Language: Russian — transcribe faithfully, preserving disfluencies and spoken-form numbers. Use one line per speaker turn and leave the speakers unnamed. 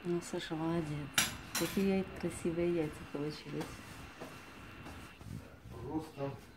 Ну, Саша молодец. Какие красивые яйца получились.
Просто